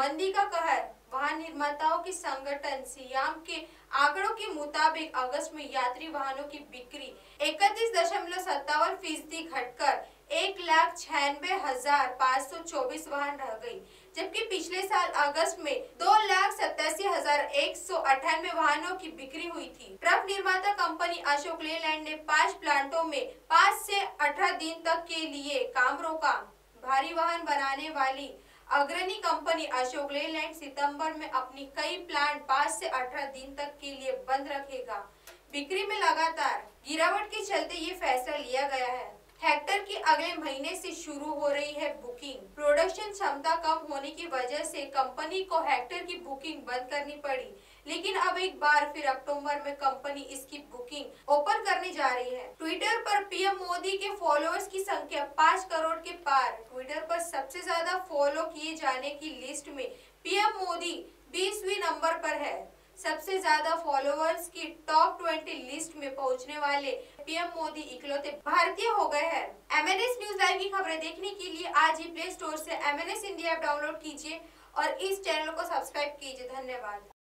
मंदी का कहर। वाहन निर्माताओं के संगठन सियाम के आंकड़ों के मुताबिक अगस्त में यात्री वाहनों की बिक्री 31.57% घटकर 1,96,524 वाहन रह गई, जबकि पिछले साल अगस्त में 2,87,198 वाहनों की बिक्री हुई थी। ट्रक निर्माता कंपनी अशोक लेलैंड ने 5 प्लांटों में 5 से 18 दिन तक के लिए काम रोका। भारी वाहन बनाने वाली अग्रणी कंपनी अशोक लेलैंड सितंबर में अपनी कई प्लांट 5 से 18 दिन तक के लिए बंद रखेगा। बिक्री में लगातार गिरावट के चलते ये फैसला लिया गया है। हेक्टर की अगले महीने से शुरू हो रही है बुकिंग। प्रोडक्शन क्षमता कम होने की वजह से कंपनी को हेक्टर की बुकिंग बंद करनी पड़ी, लेकिन अब एक बार फिर अक्टूबर में कंपनी इसकी बुकिंग ओपन करने जा रही है। ट्विटर पर पीएम मोदी के फॉलोअर्स की संख्या 5 करोड़ के पार। ट्विटर पर सबसे ज्यादा फॉलो किए जाने की लिस्ट में पीएम मोदी 20वें नंबर पर है। सबसे ज्यादा फॉलोअर्स की टॉप 20 लिस्ट में पहुंचने वाले पीएम मोदी इकलौते भारतीय हो गए हैं। MNS न्यूज लाइव की खबरें देखने के लिए आज ही प्ले स्टोर से MNS इंडिया ऐप डाउनलोड कीजिए और इस चैनल को सब्सक्राइब कीजिए। धन्यवाद।